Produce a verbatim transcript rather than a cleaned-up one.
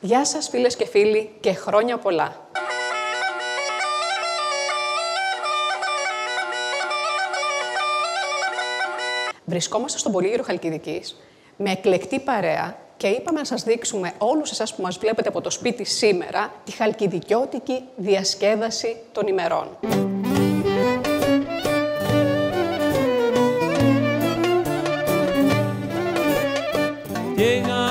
Γεια σας φίλες και φίλοι και χρόνια πολλά! Βρισκόμαστε στον Πολύγυρο Χαλκιδικής με εκλεκτή παρέα και είπαμε να σας δείξουμε όλους εσάς που μας βλέπετε από το σπίτι σήμερα τη χαλκιδικιώτικη διασκέδαση των ημερών. Llega